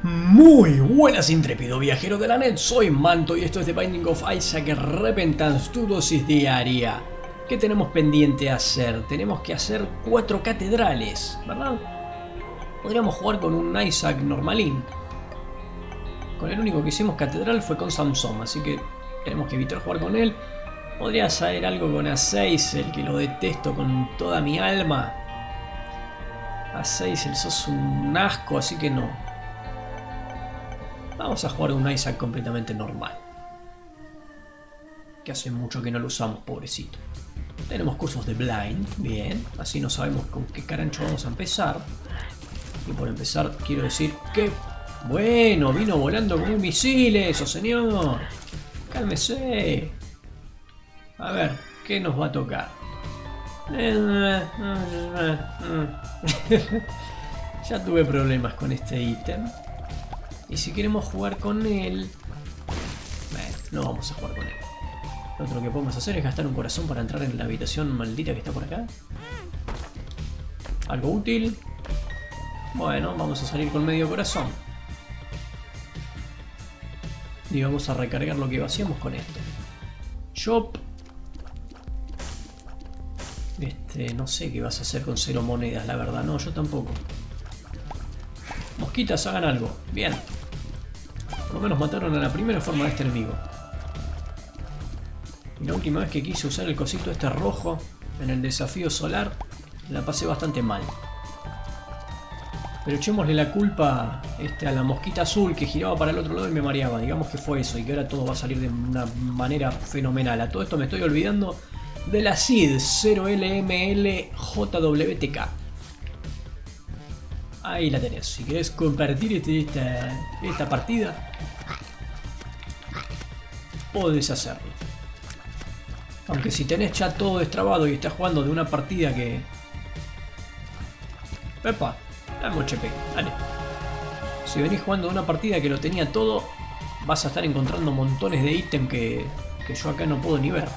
Muy buenas, intrépido viajero de la net, soy Manto y esto es The Binding of Isaac Repentance, tu dosis diaria. ¿Qué tenemos pendiente hacer? Tenemos que hacer 4 catedrales, ¿verdad? Podríamos jugar con un Isaac normalín. Con el único que hicimos catedral fue con Samson, así que tenemos que evitar jugar con él. Podría saber algo con Azazel, que lo detesto con toda mi alma. Azazel, sos un asco, así que no. Vamos a jugar un Isaac completamente normal. Que hace mucho que no lo usamos, pobrecito. Tenemos cursos de Blind, bien. Así no sabemos con qué carancho vamos a empezar. Y por empezar, quiero decir que... Bueno, vino volando con un misil eso, señor. Cálmese. A ver, ¿qué nos va a tocar? Ya tuve problemas con este ítem. Y si queremos jugar con él... Bueno, no vamos a jugar con él. Lo otro que podemos hacer es gastar un corazón para entrar en la habitación maldita que está por acá. Algo útil. Bueno, vamos a salir con medio corazón. Y vamos a recargar lo que hacíamos con esto. Shop. No sé qué vas a hacer con 0 monedas, la verdad. No, yo tampoco. Mosquitas, hagan algo. Bien. Por lo menos mataron a la primera forma de este enemigo. Y la última vez que quise usar el cosito este rojo en el desafío solar, la pasé bastante mal. Pero echémosle la culpa a la mosquita azul que giraba para el otro lado y me mareaba. Digamos que fue eso y que ahora todo va a salir de una manera fenomenal. A todo esto me estoy olvidando de la SID 0LMLJWTK. Ahí la tenés. Si querés compartir esta partida, podés hacerlo. Aunque si tenés ya todo destrabado y estás jugando de una partida que... Epa, dame un HP, dale. Si venís jugando de una partida que lo tenía todo, vas a estar encontrando montones de ítems que yo acá no puedo ni ver.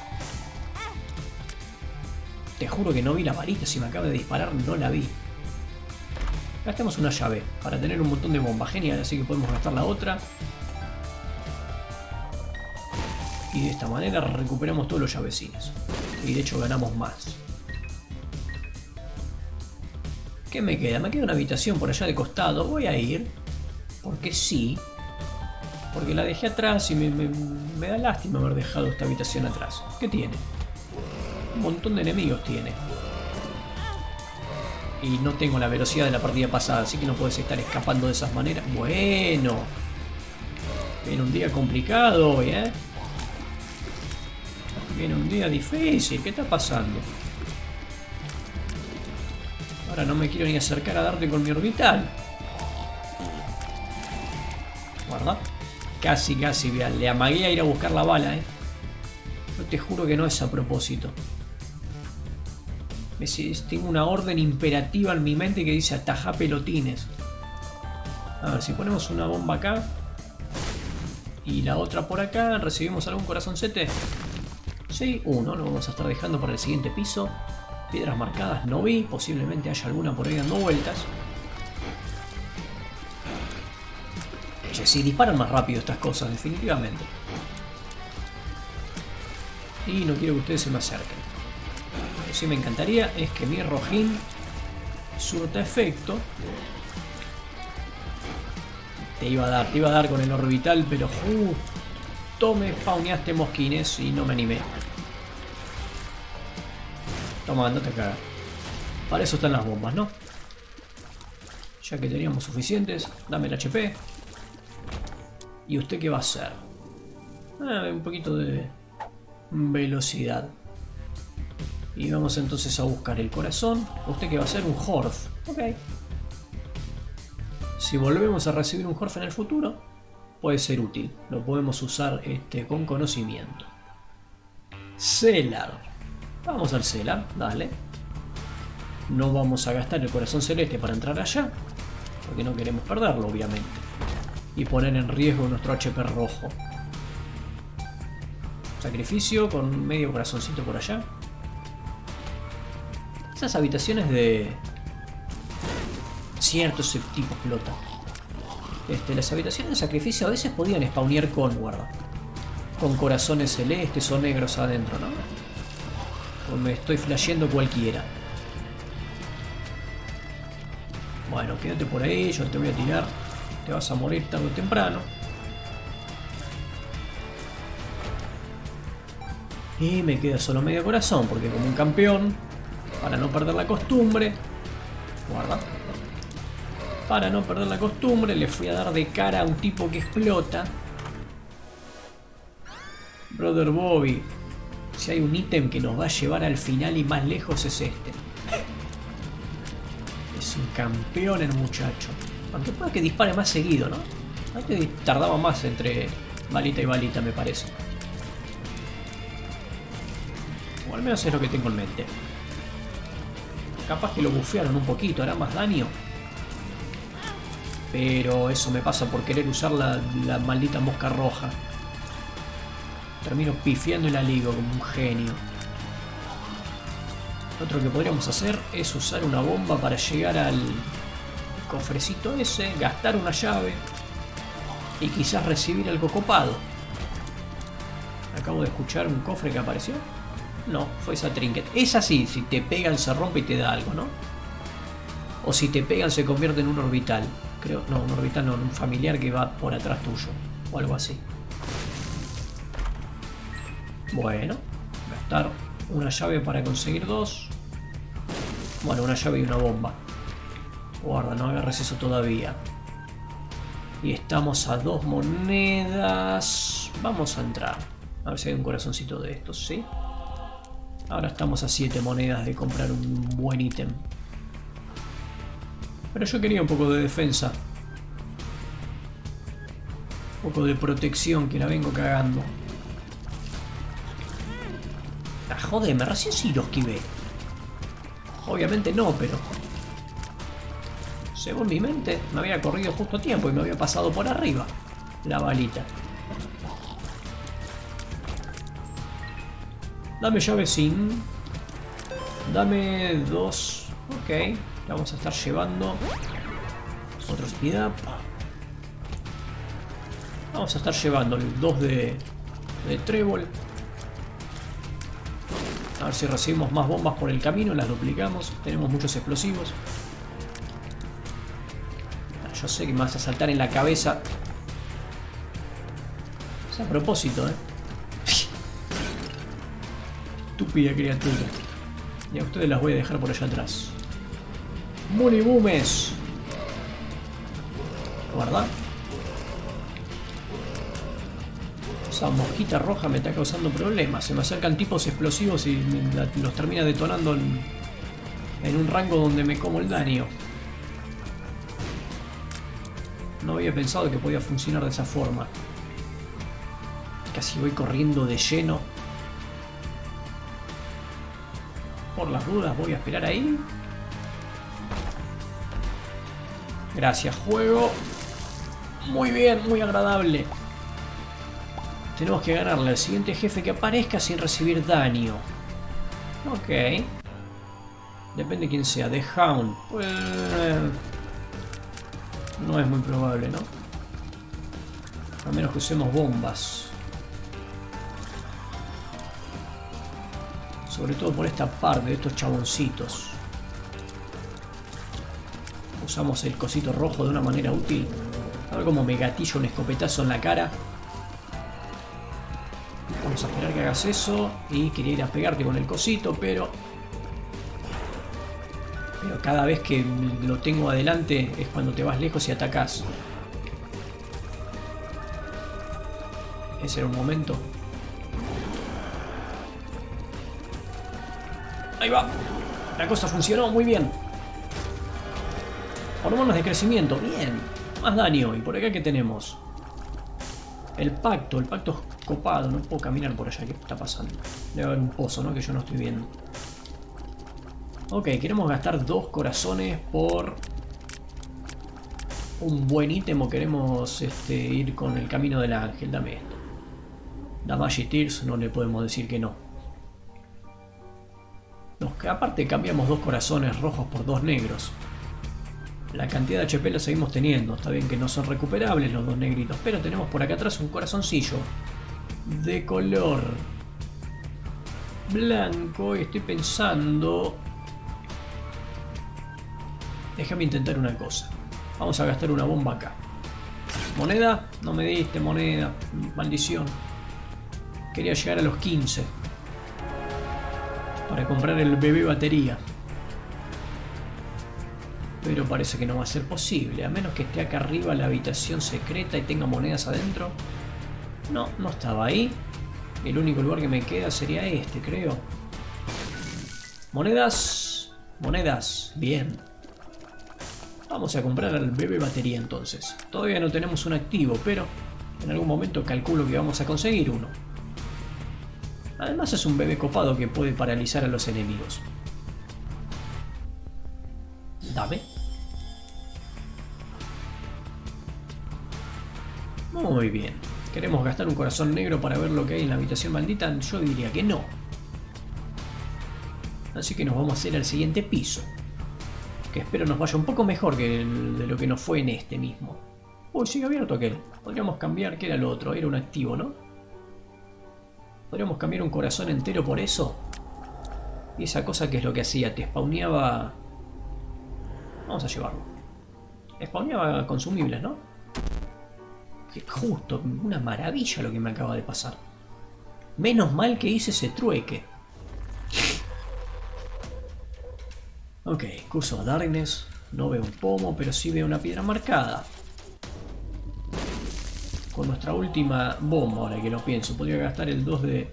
Te juro que no vi la varita, si me acaba de disparar no la vi. Gastemos una llave para tener un montón de bombas, genial, así que podemos gastar la otra. Y de esta manera recuperamos todos los llavecines. Y de hecho ganamos más. ¿Qué me queda? Me queda una habitación por allá de costado. Voy a ir. Porque sí. Porque la dejé atrás y me da lástima haber dejado esta habitación atrás. ¿Qué tiene? Un montón de enemigos tiene. Y no tengo la velocidad de la partida pasada, así que no puedes estar escapando de esas maneras. Bueno. Viene un día complicado hoy, ¿eh? Viene un día difícil. ¿Qué está pasando? Ahora no me quiero ni acercar a darte con mi orbital. Guarda. Casi, le amagué a ir a buscar la bala, ¿eh? Yo te juro que no es a propósito. Tengo una orden imperativa en mi mente que dice ataja pelotines. A ver, si ponemos una bomba acá y la otra por acá, ¿recibimos algún corazoncete? Sí, uno, lo vamos a estar dejando para el siguiente piso. Piedras marcadas no vi, posiblemente haya alguna por ahí dando vueltas. Che, sí, disparan más rápido estas cosas, definitivamente. Y no quiero que ustedes se me acerquen. Lo que sí me encantaría es que mi rojín surta efecto. Te iba a dar con el orbital, pero justo me spawneaste mosquines y no me animé. Toma, andate a cagar. Para eso están las bombas, ¿no? Ya que teníamos suficientes, dame el HP. ¿Y usted qué va a hacer? Un poquito de velocidad. Y vamos entonces a buscar el corazón. ¿Usted qué va a hacer? Un Horf. Ok. Si volvemos a recibir un Horf en el futuro, puede ser útil. Lo podemos usar con conocimiento. Cellar. Vamos al Cellar, dale. No vamos a gastar el corazón celeste para entrar allá, porque no queremos perderlo, obviamente. Y poner en riesgo nuestro HP rojo. Sacrificio con medio corazoncito por allá. Esas habitaciones de... Cierto, ese tipo explota. Las habitaciones de sacrificio a veces podían spawnear con corazones celestes o negros adentro, ¿no? O me estoy flasheando cualquiera. Bueno, quédate por ahí, yo te voy a tirar. Te vas a morir tarde o temprano. Y me queda solo medio corazón, porque como un campeón, para no perder la costumbre, guarda. Para no perder la costumbre, le fui a dar de cara a un tipo que explota. Brother Bobby, si hay un ítem que nos va a llevar al final y más lejos es este. Es un campeón el muchacho. Aunque pueda que dispare más seguido, ¿no? Antes tardaba más entre balita y balita, me parece. O al menos es lo que tengo en mente. Capaz que lo bufearon un poquito, hará más daño. Pero eso me pasa por querer usar la maldita mosca roja. Termino pifiando y la ligo como un genio. Otro que podríamos hacer es usar una bomba para llegar al cofrecito ese, gastar una llave y quizás recibir algo copado. Acabo de escuchar un cofre que apareció. No, fue esa trinket. Es así, si te pegan se rompe y te da algo, ¿no? O si te pegan se convierte en un orbital. Creo, no, un orbital no, un familiar que va por atrás tuyo. O algo así. Bueno, gastar una llave para conseguir dos. Bueno, una llave y una bomba. Guarda, no agarres eso todavía. Y estamos a 2 monedas. Vamos a entrar. A ver si hay un corazoncito de estos, ¿sí? Ahora estamos a 7 monedas de comprar un buen ítem. Pero yo quería un poco de defensa. Un poco de protección, que la vengo cagando. Ah, jodeme, recién sí lo esquivé. Obviamente no, pero... según mi mente, me había corrido justo a tiempo y me había pasado por arriba la balita. Dame llave sin. Dame 2. Ok. Vamos a estar llevando otro speed up. Vamos a estar llevando el 2 de trébol. A ver si recibimos más bombas por el camino. Las duplicamos. Tenemos muchos explosivos. Yo sé que me vas a saltar en la cabeza. Es a propósito, Estúpida criatura. Y a ustedes las voy a dejar por allá atrás. Munibumes. Guarda. Esa mosquita roja me está causando problemas. Se me acercan tipos explosivos y los termina detonando en un rango donde me como el daño. No había pensado que podía funcionar de esa forma. Casi voy corriendo de lleno. Por las dudas voy a esperar ahí. Gracias, juego. Muy bien, muy agradable. Tenemos que ganarle al siguiente jefe que aparezca sin recibir daño. Ok. Depende quién sea. The Hound. Pues... no es muy probable, ¿no? A menos que usemos bombas. Sobre todo por esta parte de estos chaboncitos. Usamos el cosito rojo de una manera útil. A ver cómo me gatillo un escopetazo en la cara. Vamos a esperar que hagas eso. Y quería ir a pegarte con el cosito, pero cada vez que lo tengo adelante es cuando te vas lejos y atacás. Ese era un momento. Ahí va. La cosa funcionó muy bien. Hormonas de crecimiento. Bien. Más daño. Y por acá, ¿qué tenemos? El pacto. El pacto es copado. No puedo caminar por allá. ¿Qué está pasando? Debe haber un pozo, ¿no? Que yo no estoy viendo. Ok, queremos gastar 2 corazones por un buen ítem o queremos ir con el camino del ángel. Dame esto. Damage Tears, no le podemos decir que no. Aparte cambiamos 2 corazones rojos por 2 negros. La cantidad de HP la seguimos teniendo. Está bien que no son recuperables los dos negritos, pero tenemos por acá atrás un corazoncillo de color blanco y estoy pensando... Déjame intentar una cosa. Vamos a gastar una bomba acá. ¿Moneda? No me diste moneda. Maldición. Quería llegar a los 15 para comprar el bebé batería. Pero parece que no va a ser posible. A menos que esté acá arriba la habitación secreta y tenga monedas adentro. No, no estaba ahí. El único lugar que me queda sería este, creo. Monedas. Monedas. Bien. Vamos a comprar al bebé batería entonces. Todavía no tenemos un activo, pero en algún momento calculo que vamos a conseguir uno. Además es un bebé copado que puede paralizar a los enemigos. Dame. Muy bien. ¿Queremos gastar un corazón negro para ver lo que hay en la habitación maldita? Yo diría que no. Así que nos vamos a hacer al siguiente piso. Que espero nos vaya un poco mejor que de lo que nos fue en este mismo. Uy, sigue abierto aquel. Podríamos cambiar, ¿qué era lo otro? Era un activo, ¿no? Podríamos cambiar un corazón entero por eso. Y esa cosa, ¿qué es lo que hacía? Te spawneaba... Vamos a llevarlo. Spawneaba consumibles, ¿no? Que justo, una maravilla lo que me acaba de pasar. Menos mal que hice ese trueque. Ok, curso Darkness. No veo un pomo, pero sí veo una piedra marcada. Con nuestra última bomba, ahora que lo pienso. Podría gastar el 2 de...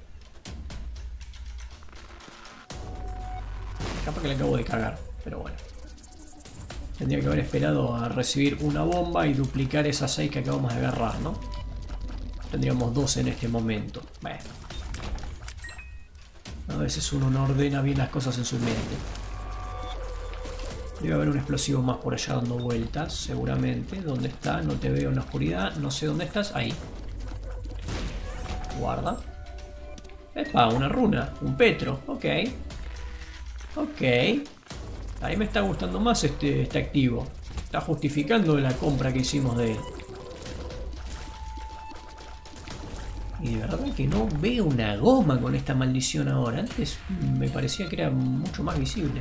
Capaz que le acabo de cagar, pero bueno. Tendría que haber esperado a recibir una bomba y duplicar esas 6 que acabamos de agarrar, ¿no? Tendríamos 12 en este momento. Bueno. A veces uno no ordena bien las cosas en su mente. Debe haber un explosivo más por allá dando vueltas, seguramente. ¿Dónde está? No te veo en la oscuridad. No sé dónde estás. Ahí. Guarda. ¡Epa! Una runa. Un petro. Ok. Ok. Ahí me está gustando más este activo. Está justificando la compra que hicimos de él. Y de verdad que no veo una goma con esta maldición ahora. Antes me parecía que era mucho más visible.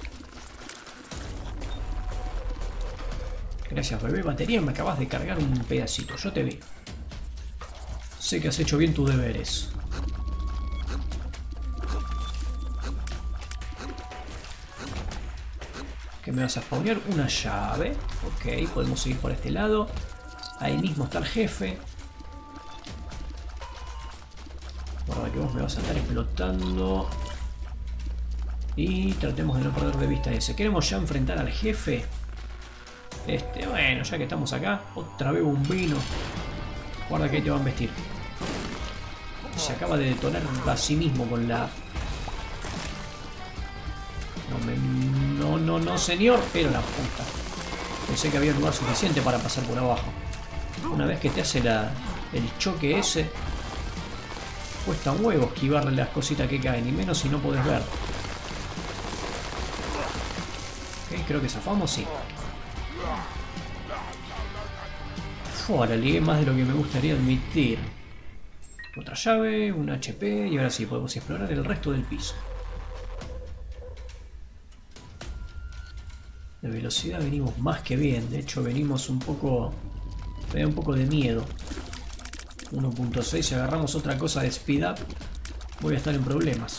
Gracias, bebé batería, me acabas de cargar un pedacito. Yo te vi. Sé que has hecho bien tus deberes. Que me vas a spawnear una llave. Ok, podemos seguir por este lado. Ahí mismo está el jefe. Guarda que vos me vas a estar explotando. Y tratemos de no perder de vista ese. ¿Queremos ya enfrentar al jefe? Bueno, ya que estamos acá, otra vez un vino. Guarda que ahí te van a vestir. Se acaba de detonar a sí mismo con la... No, señor, pero la puta. Pensé que había lugar suficiente para pasar por abajo. Una vez que te hace el choque ese, cuesta un huevo esquivarle las cositas que caen, y menos si no podés ver. Ok, creo que zafamos, sí. La ligué más de lo que me gustaría admitir. Otra llave, un HP y ahora sí podemos explorar el resto del piso. De velocidad venimos más que bien, de hecho venimos un poco... Me da un poco de miedo. 1.6, si agarramos otra cosa de speed up, voy a estar en problemas.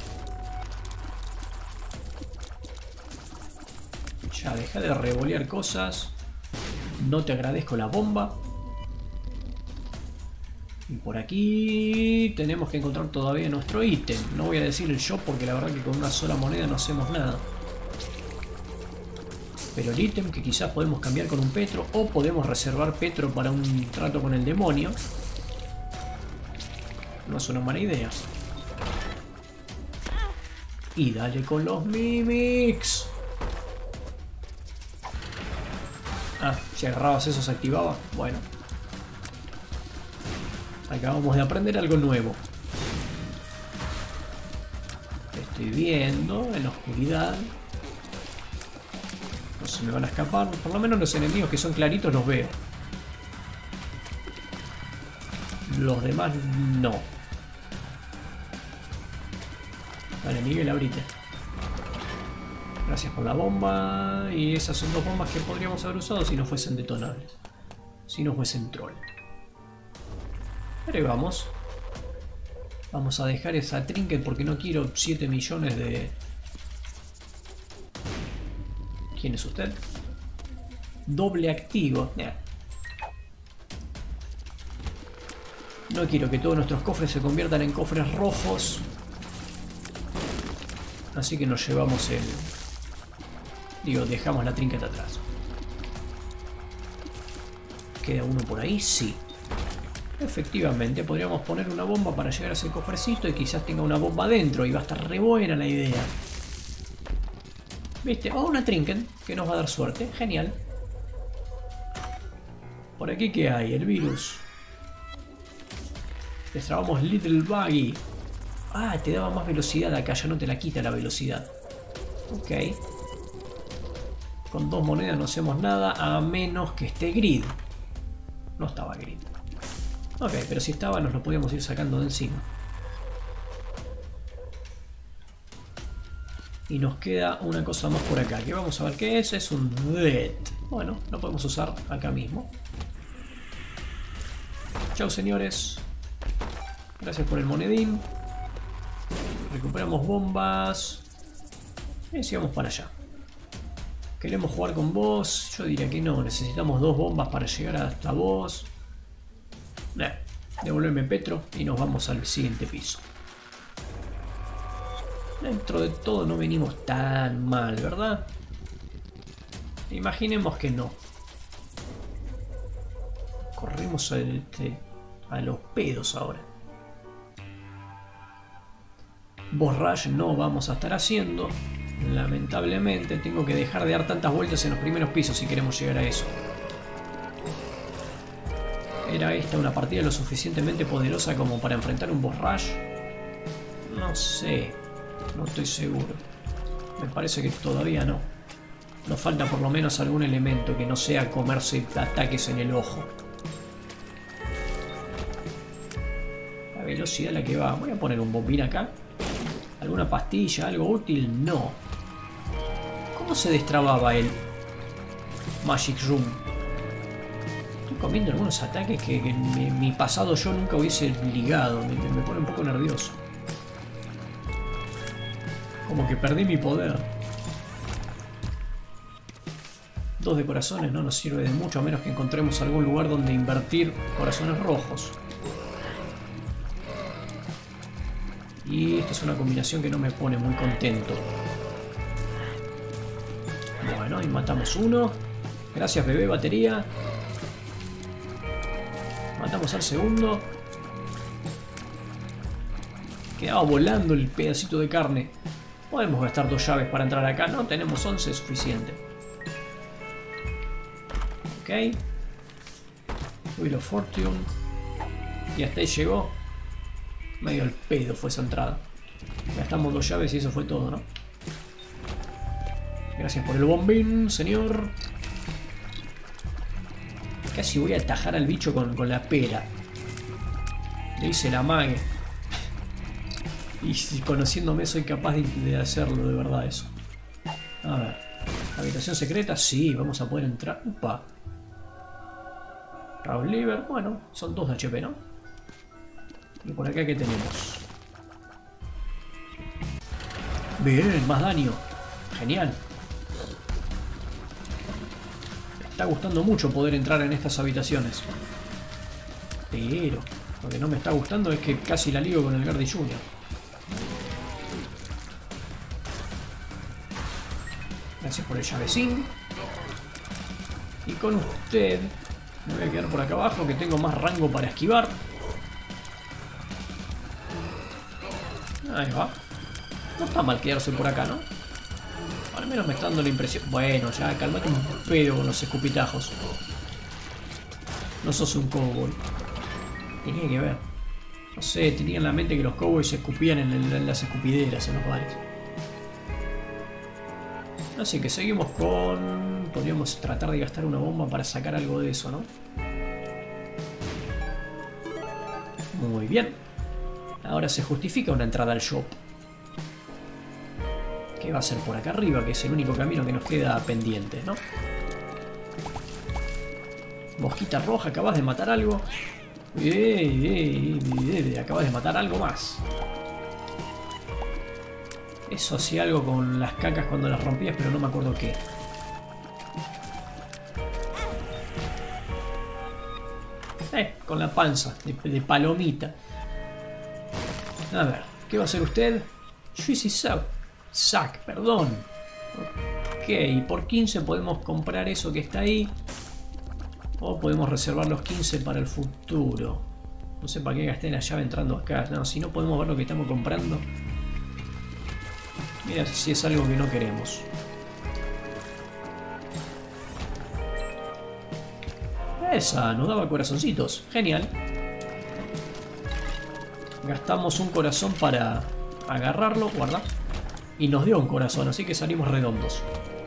Ya, deja de revolear cosas. No te agradezco la bomba. Y por aquí tenemos que encontrar todavía nuestro ítem. No voy a decir el shop porque la verdad que con una sola moneda no hacemos nada. Pero el ítem que quizás podemos cambiar con un petro, o podemos reservar petro para un trato con el demonio. No es una mala idea. Y dale con los mimics. Ah, si agarrabas eso se activaba. Bueno. Acabamos de aprender algo nuevo. Estoy viendo en la oscuridad. No se me van a escapar. Por lo menos los enemigos que son claritos los veo. Los demás no. Vale, Miguel, abrite. Gracias por la bomba. Y esas son dos bombas que podríamos haber usado si no fuesen detonables. Si no fuesen troll. Pero ahí vamos. Vamos a dejar esa trinket porque no quiero 7 millones de... ¿Quién es usted? Doble activo. No quiero que todos nuestros cofres se conviertan en cofres rojos. Así que nos llevamos el... Digo, dejamos la trinket atrás. ¿Queda uno por ahí? Sí. Efectivamente, podríamos poner una bomba para llegar a ese cofrecito y quizás tenga una bomba adentro y va a estar re buena la idea. ¿Viste? O una trinket que nos va a dar suerte. Genial. Por aquí, ¿qué hay? El virus. Destrabamos Little Buggy. Ah, te daba más velocidad acá, ya no te la quita la velocidad. Ok. Con 2 monedas no hacemos nada a menos que esté Grid. No estaba Grid. Ok, pero si estaba nos lo podíamos ir sacando de encima. Y nos queda una cosa más por acá, que vamos a ver qué es. Es un Dead. Bueno, lo podemos usar acá mismo. Chao, señores. Gracias por el monedín. Recuperamos bombas. Y sigamos para allá. ¿Queremos jugar con vos? Yo diría que no. Necesitamos 2 bombas para llegar hasta vos. Devolverme Petro y nos vamos al siguiente piso. Dentro de todo no venimos tan mal, ¿verdad? Imaginemos que no. Corremos a los pedos ahora. Boss Rush no vamos a estar haciendo. Lamentablemente tengo que dejar de dar tantas vueltas en los primeros pisos si queremos llegar a eso. ¿Era esta una partida lo suficientemente poderosa como para enfrentar un Boss Rush? No sé. No estoy seguro. Me parece que todavía no. Nos falta por lo menos algún elemento que no sea comerse ataques en el ojo. La velocidad a la que va. Voy a poner un bombín acá. ¿Alguna pastilla? ¿Algo útil? No. ¿Cómo se destrababa el Magic Room? Estoy comiendo algunos ataques que en mi pasado yo nunca hubiese ligado. Me pone un poco nervioso. Como que perdí mi poder. 2 de corazones no nos sirve de mucho a menos que encontremos algún lugar donde invertir corazones rojos. Y esta es una combinación que no me pone muy contento. Bueno, y matamos uno. Gracias, bebé, batería. Matamos al segundo. Quedaba volando el pedacito de carne. Podemos gastar 2 llaves para entrar acá. No, tenemos 11, suficiente. Ok. Wheel of Fortune. Y hasta ahí llegó. Medio al pedo fue esa entrada. Gastamos 2 llaves y eso fue todo, ¿no? Gracias por el bombín, señor. Casi voy a atajar al bicho con la pera. Le hice la mague. Y si conociéndome soy capaz de hacerlo de verdad eso. A ver. ¿Habitación secreta? Sí, vamos a poder entrar. Upa. Raúl Liver. Bueno, son 2 de HP, ¿no? Y por acá, ¿qué tenemos? Bien, más daño. Genial. Me está gustando mucho poder entrar en estas habitaciones. Pero lo que no me está gustando es que casi la ligo con el Gardy Jr. Gracias por el llavecín. Y con usted me voy a quedar por acá abajo que tengo más rango para esquivar. Ahí va. No está mal quedarse por acá, ¿no? Al menos me está dando la impresión. Bueno, ya, calmate un pedo con los escupitajos. No sos un cowboy. Tenía que ver. No sé, tenía en la mente que los cowboys se escupían en las escupideras, en los bares. Así que seguimos con... Podríamos tratar de gastar una bomba para sacar algo de eso, ¿no? Muy bien. Ahora se justifica una entrada al shop. Que va a ser por acá arriba, que es el único camino que nos queda pendiente, ¿no? Mosquita roja, acabas de matar algo. Acabas de matar algo más. Eso hacía algo con las cacas cuando las rompías, pero no me acuerdo qué. Con la panza de palomita. A ver, ¿qué va a hacer usted? Juicy Sack, perdón. Ok, por 15 podemos comprar eso que está ahí. O podemos reservar los 15 para el futuro. No sé para qué gasté la llave entrando acá. No, si no podemos ver lo que estamos comprando. Mira si es algo que no queremos. Esa, nos daba corazoncitos. Genial. Gastamos un corazón para agarrarlo, guarda. Y nos dio un corazón, así que salimos redondos.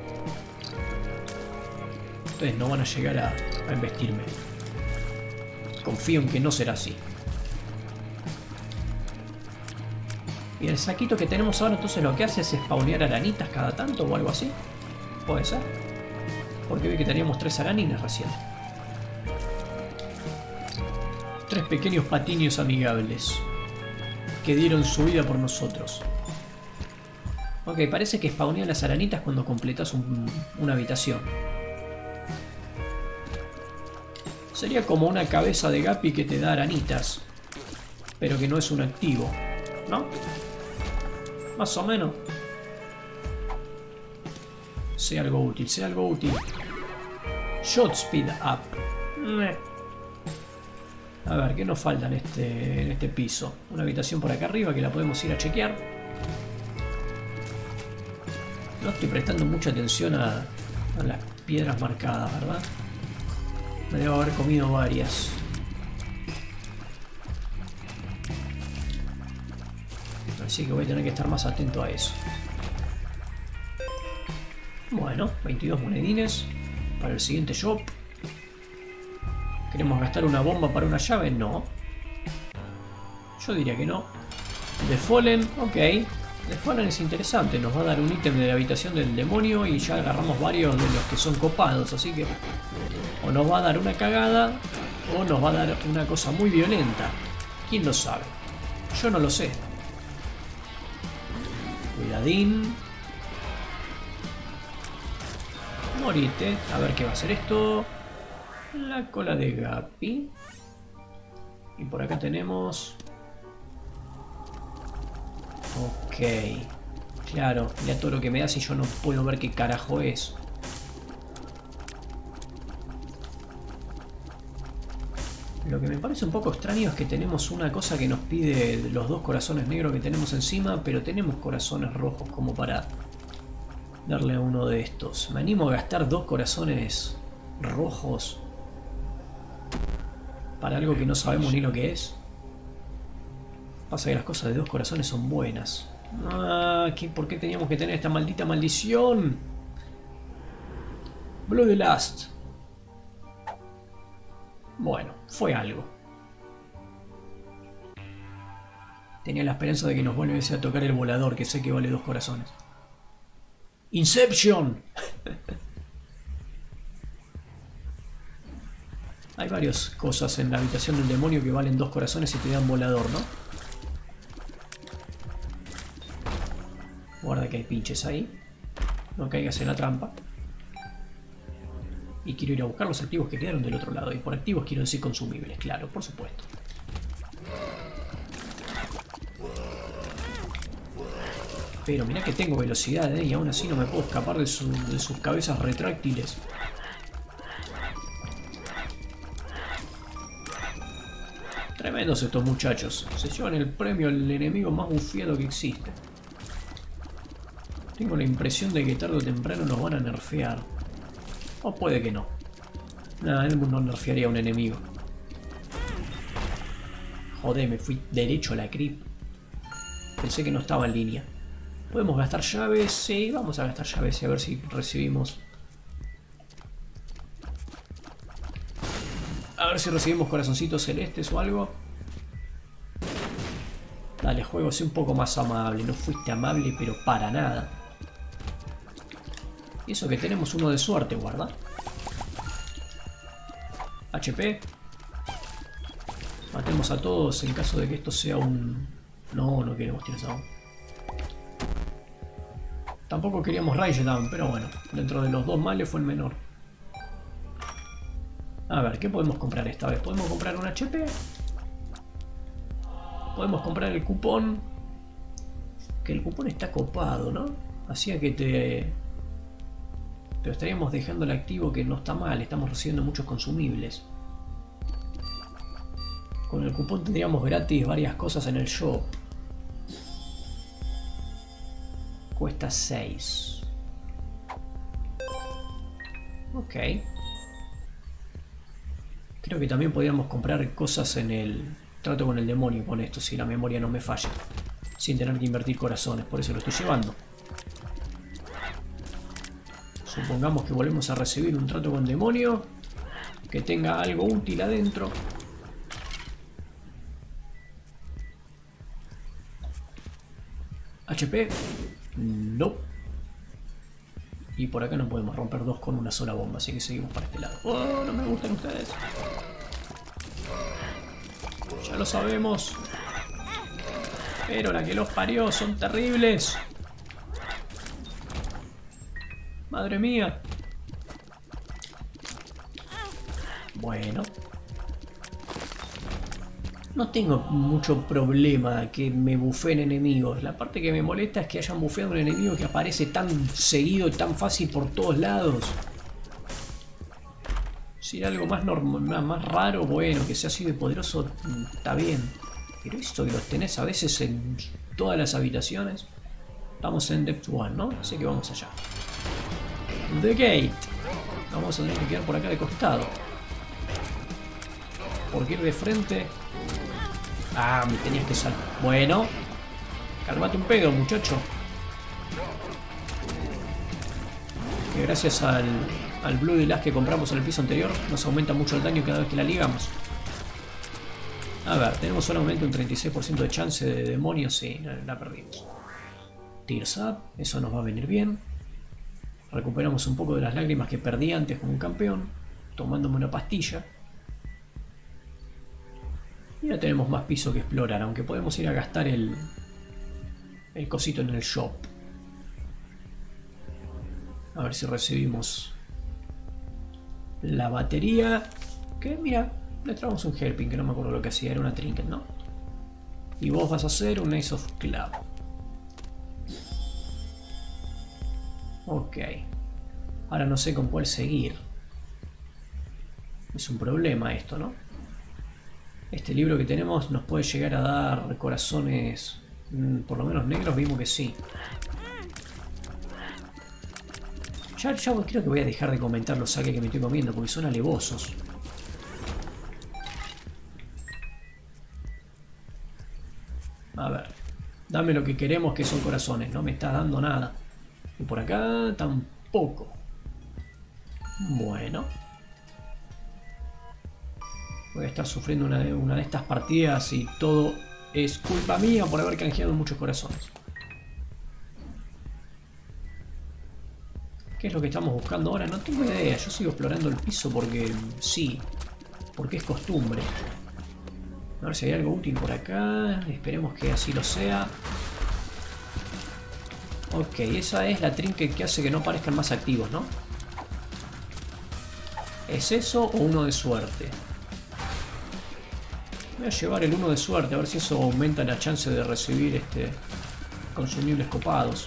Ustedes no van a llegar a embestirme. Confío en que no será así. Y el saquito que tenemos ahora entonces lo que hace es spawnear aranitas cada tanto o algo así. ¿Puede ser? Porque vi que teníamos 3 araninas recién. 3 pequeños patinios amigables que dieron su vida por nosotros. Ok, parece que spawnean las aranitas cuando completas una habitación. Sería como una cabeza de Guppy que te da aranitas, pero que no es un activo, ¿no? Más o menos. Sea algo útil, sea algo útil. Shot Speed Up. A ver, ¿qué nos falta en este piso? Una habitación por acá arriba que la podemos ir a chequear. No estoy prestando mucha atención a las piedras marcadas, ¿verdad? Me debo haber comido varias. Así que voy a tener que estar más atento a eso. Bueno, 22 monedines para el siguiente shop. ¿Queremos gastar una bomba para una llave? No. Yo diría que no. The Fallen, ok. The Fallen es interesante. Nos va a dar un ítem de la habitación del demonio y ya agarramos varios de los que son copados. Así que o nos va a dar una cagada o nos va a dar una cosa muy violenta. ¿Quién lo sabe? Yo no lo sé. Cuidadín. Morite. A ver qué va a hacer esto. La cola de Guppy. Y por acá tenemos... Ok. Claro, mira todo lo que me da si yo no puedo ver qué carajo es. Lo que me parece un poco extraño es que tenemos una cosa que nos pide los 2 corazones negros que tenemos encima, pero tenemos corazones rojos como para darle a uno de estos. Me animo a gastar 2 corazones rojos para algo que no sabemos ni lo que es. Pasa que las cosas de 2 corazones son buenas. Ah, ¿por qué teníamos que tener esta maldita maldición? Bloodlust. Bueno, fue algo. Tenía la esperanza de que nos volviese a tocar el volador, que sé que vale 2 corazones. ¡Inception! Hay varias cosas en la habitación del demonio que valen 2 corazones y te dan volador, ¿no? Guarda que hay pinches ahí. No caigas en la trampa. Y quiero ir a buscar los activos que quedaron del otro lado. Y por activos quiero decir consumibles, claro, por supuesto. Pero mirá que tengo velocidad, y aún así no me puedo escapar de sus cabezas retráctiles. Tremendos estos muchachos. Se llevan el premio al enemigo más bufiado que existe. Tengo la impresión de que tarde o temprano nos van a nerfear. O puede que no. Nada, él no nerfearía a un enemigo. Joder, me fui derecho a la creep. Pensé que no estaba en línea. ¿Podemos gastar llaves? Sí, vamos a gastar llaves y a ver si recibimos... A ver si recibimos corazoncitos celestes o algo. Dale, juego, sé un poco más amable. No fuiste amable, pero para nada. Y eso que tenemos uno de suerte, guarda. HP. Matemos a todos en caso de que esto sea un... No, no queremos Tears Down. Tampoco queríamos Rage Down, pero bueno. Dentro de los dos males fue el menor. A ver, ¿qué podemos comprar esta vez? ¿Podemos comprar un HP? Podemos comprar el cupón. Que el cupón está copado, ¿no? Hacía que te... Pero estaríamos dejando el activo, que no está mal. Estamos recibiendo muchos consumibles. Con el cupón tendríamos gratis varias cosas en el shop. Cuesta 6. Ok. Creo que también podríamos comprar cosas en el trato con el demonio con esto, si la memoria no me falla. Sin tener que invertir corazones, por eso lo estoy llevando. Supongamos que volvemos a recibir un trato con demonio que tenga algo útil adentro. HP. No. Y por acá no podemos romper dos con una sola bomba, así que seguimos para este lado. ¡Oh, no me gustan ustedes! Ya lo sabemos. Pero la que los parió, son terribles. Madre mía. Bueno. No tengo mucho problema que me bufeen enemigos. La parte que me molesta es que hayan bufeado un enemigo que aparece tan seguido y tan fácil por todos lados. Si era algo más normal, más raro, bueno, que sea así de poderoso, está bien. Pero esto que los tenés a veces en todas las habitaciones. Estamos en Depth 1, ¿no? Así que vamos allá. The Gate. Vamos a tener que quedar por acá de costado. Porque ir de frente... Ah, me tenías que salir. Bueno. Calmate un pedo, muchacho. Que gracias al Bloody Last que compramos en el piso anterior, nos aumenta mucho el daño cada vez que la ligamos. A ver, tenemos solamente un 36% de chance de demonios. Sí, la perdimos. Tears Up, eso nos va a venir bien. Recuperamos un poco de las lágrimas que perdí antes como un campeón, tomándome una pastilla. Y ya tenemos más piso que explorar, aunque podemos ir a gastar el cosito en el shop. A ver si recibimos la batería. Que mira, le traemos un helping, que no me acuerdo lo que hacía, era una trinket, ¿no? Y vos vas a hacer un Ace of Club. Ok. Ahora no sé con cuál seguir. Es un problema esto, ¿no? Este libro que tenemos nos puede llegar a dar corazones, por lo menos negros, vimos que sí. Ya creo que voy a dejar de comentar los saques que me estoy comiendo porque son alevosos. A ver, dame lo que queremos, que son corazones, no me estás dando nada. Y por acá tampoco. Bueno. Voy a estar sufriendo una de estas partidas y todo es culpa mía por haber canjeado muchos corazones. ¿Qué es lo que estamos buscando ahora? No tengo idea, yo sigo explorando el piso porque sí, porque es costumbre. A ver si hay algo útil por acá, esperemos que así lo sea. Ok, esa es la trinket que hace que no parezcan más activos, ¿no? ¿Es eso o uno de suerte? Voy a llevar el 1 de suerte, a ver si eso aumenta la chance de recibir consumibles copados.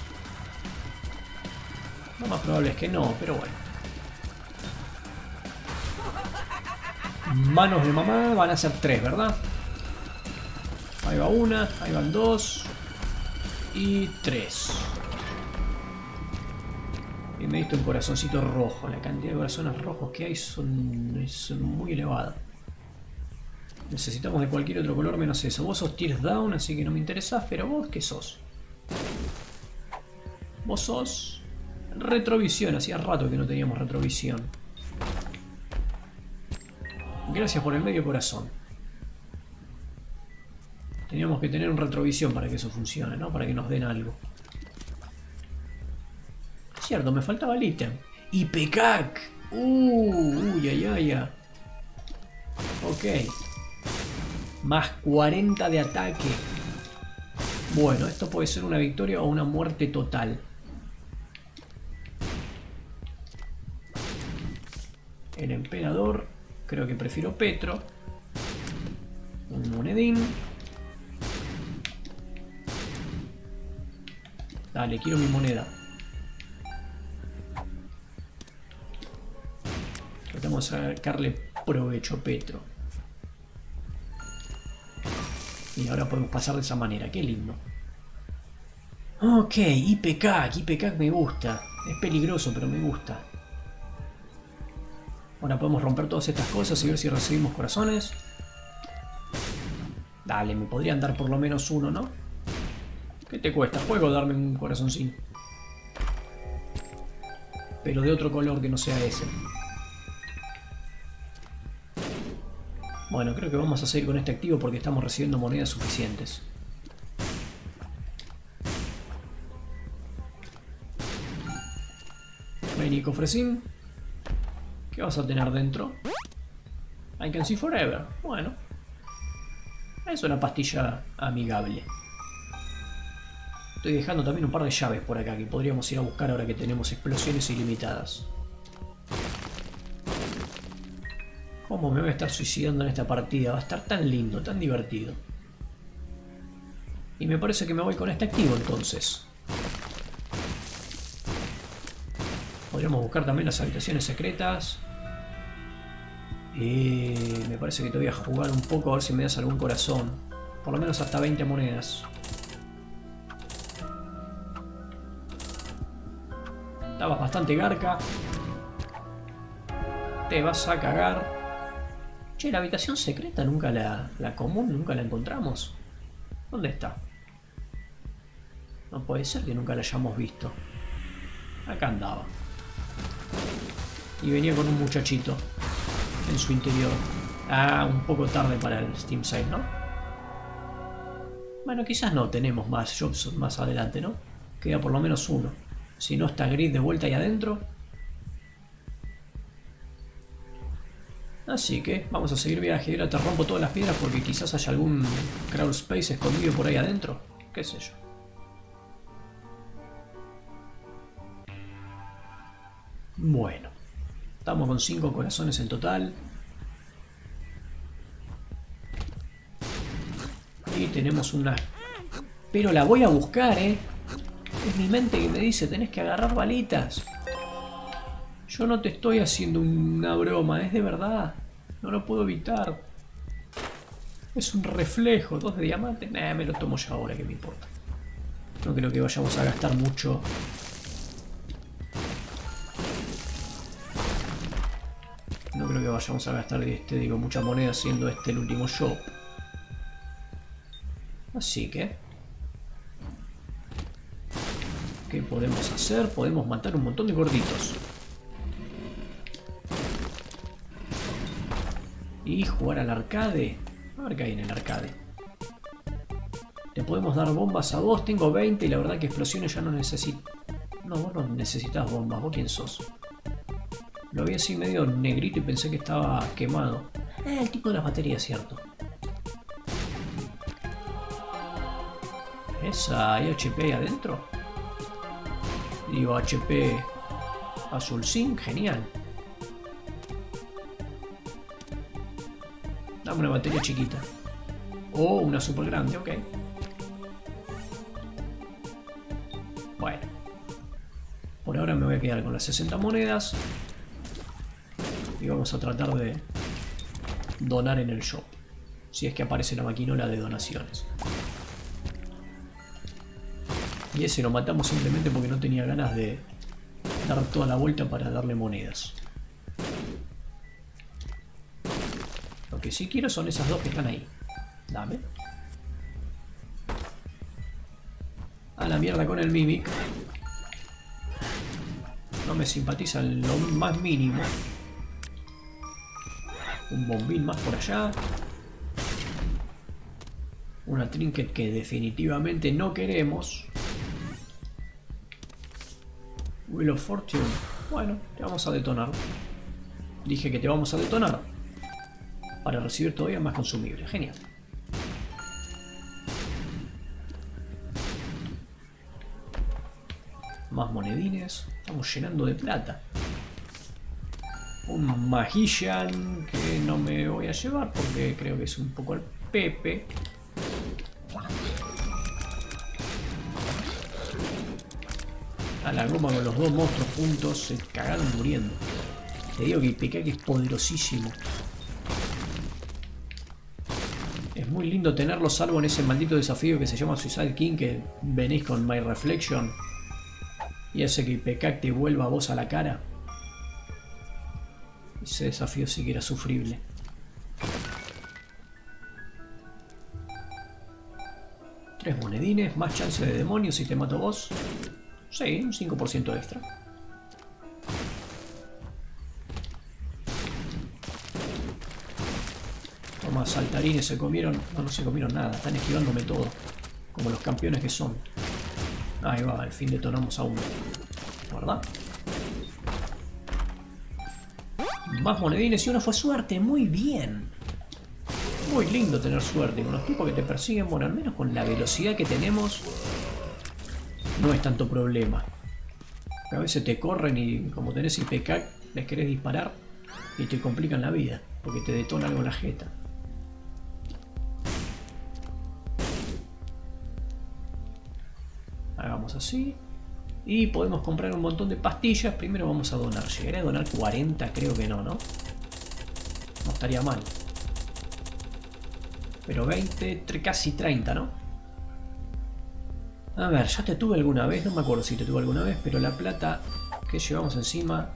Lo más probable es que no, pero bueno. Manos de mamá van a ser 3, ¿verdad? Ahí va una, ahí van 2 y 3. Y me diste un corazoncito rojo. La cantidad de corazones rojos que hay es muy elevada. Necesitamos de cualquier otro color menos eso. Vos sos Tears Down, así que no me interesás, pero vos, ¿qué sos? Vos sos... Retrovisión, hacía rato que no teníamos retrovisión. Gracias por el medio corazón. Teníamos que tener un retrovisión para que eso funcione, ¿no? Para que nos den algo. Cierto, me faltaba el ítem. ¡Ipecac! ¡Uy, ay, ay! Ok. Más 40 de ataque. Bueno, esto puede ser una victoria o una muerte total. El emperador. Creo que prefiero Petro. Un monedín. Dale, quiero mi moneda. Tratamos de sacarle provecho a Petro. Y ahora podemos pasar de esa manera. Qué lindo. Ok, Ipecac. Ipecac me gusta. Es peligroso, pero me gusta. Ahora podemos romper todas estas cosas y ver si recibimos corazones. Dale, me podrían dar por lo menos uno, ¿no? ¿Qué te cuesta, juego, darme un corazoncín? Pero de otro color que no sea ese. Bueno, creo que vamos a seguir con este activo porque estamos recibiendo monedas suficientes. Vení, cofrecín. ¿Qué vas a tener dentro? I can see forever. Bueno. Es una pastilla amigable. Estoy dejando también un par de llaves por acá que podríamos ir a buscar ahora que tenemos explosiones ilimitadas. ¿Cómo me voy a estar suicidando en esta partida? Va a estar tan lindo, tan divertido. Y me parece que me voy con este activo entonces. Podríamos buscar también las habitaciones secretas. Me parece que te voy a jugar un poco a ver si me das algún corazón. Por lo menos hasta 20 monedas. Estabas bastante garca. Te vas a cagar. Che, la habitación secreta nunca la común, nunca la encontramos. ¿Dónde está? No puede ser que nunca la hayamos visto. Acá andaba. Y venía con un muchachito en su interior. Ah, un poco tarde para el Steam Sale, ¿no? Bueno, quizás no tenemos más jobs más adelante, ¿no? Queda por lo menos uno. Si no está Grid de vuelta ahí adentro. Así que vamos a seguir viaje. Ahora te rompo todas las piedras porque quizás haya algún crawl space escondido por ahí adentro. ¿Qué sé yo? Bueno. Estamos con 5 corazones en total. Y tenemos una... Pero la voy a buscar, ¿eh? Es mi mente que me dice, tenés que agarrar balitas. Yo no te estoy haciendo una broma, es de verdad. No lo puedo evitar. Es un reflejo. 2 de diamante. Nah, me lo tomo yo ahora, que me importa. No creo que vayamos a gastar mucho. No creo que vayamos a gastar mucha moneda siendo este el último shop. Así que... ¿qué podemos hacer? Podemos matar un montón de gorditos. Y jugar al arcade. A ver qué hay en el arcade. Te podemos dar bombas a vos. Tengo 20 y la verdad que explosiones ya no necesito. No, vos no necesitas bombas. ¿Vos quién sos? Lo vi así medio negrito y pensé que estaba quemado. El tipo de las baterías, cierto. ¿Esa hay HP ahí adentro? Digo, HP azul zinc, genial. Dame una batería chiquita. O una super grande, ok. Bueno. Por ahora me voy a quedar con las 60 monedas. Y vamos a tratar de donar en el shop. Si es que aparece la maquinola de donaciones. Y ese lo matamos simplemente porque no tenía ganas de dar toda la vuelta para darle monedas. Lo que sí quiero son esas dos que están ahí. Dame. A la mierda con el Mimic. no me simpatiza en lo más mínimo. Un bombín más por allá. Una trinket que definitivamente no queremos. Wheel of Fortune. Bueno, te vamos a detonar. Dije que te vamos a detonar. Para recibir todavía más consumibles. Genial. Más monedines. Estamos llenando de plata. Un Magician que no me voy a llevar porque creo que es un poco el Pepe. A la goma con los dos monstruos juntos se cagaron muriendo. Te digo que Ipekaki es poderosísimo. Es muy lindo tenerlo salvo en ese maldito desafío que se llama Suicide King, que venís con My Reflection y hace que Ipekaki te vuelva a vos a la cara. Ese desafío sí que era sufrible. Tres monedines, más chance de demonio si te mato vos. Sí, un 5% extra. Toma, saltarines se comieron. No, no se comieron nada, están esquivándome todo. Como los campeones que son. Ahí va, al fin detonamos a uno. ¿Verdad? Más monedines y uno fue suerte, muy bien. Muy lindo tener suerte con los tipos que te persiguen. Bueno, al menos con la velocidad que tenemos no es tanto problema. A veces te corren y como tenés Ipekaki les querés disparar y te complican la vida porque te detona algo en la jeta. Hagamos así. Y podemos comprar un montón de pastillas. Primero vamos a donar. Llegaré a donar 40, creo que no, ¿no? No estaría mal. Pero 20, casi 30, ¿no? A ver, ya te tuve alguna vez. No me acuerdo si te tuve alguna vez. Pero la plata que llevamos encima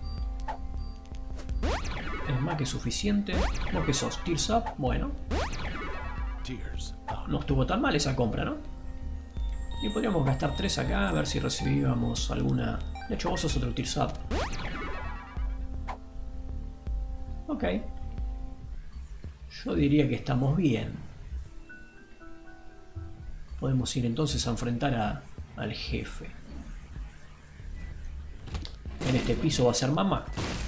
es más que suficiente. ¿Lo que sos? Tears Up. Bueno. No estuvo tan mal esa compra, ¿no? Y podríamos gastar 3 acá, a ver si recibíamos alguna... De hecho, vos sos otro Tears Up. Ok. Yo diría que estamos bien. Podemos ir entonces a enfrentar al jefe. En este piso va a ser mamá.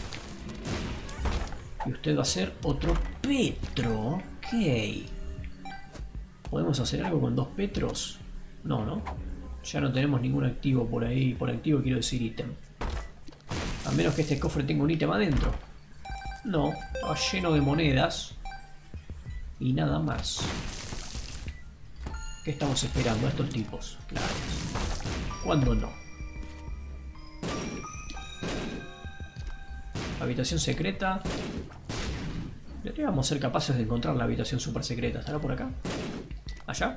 Y usted va a ser otro Petro. Ok. ¿Podemos hacer algo con 2 Petros? No, ¿no? Ya no tenemos ningún activo por ahí. Por activo quiero decir ítem. A menos que este cofre tenga un ítem adentro. No, está lleno de monedas. Y nada más. ¿Qué estamos esperando a estos tipos? Claro. ¿Cuándo no? Habitación secreta. Deberíamos ser capaces de encontrar la habitación super secreta. ¿Estará por acá? ¿Allá?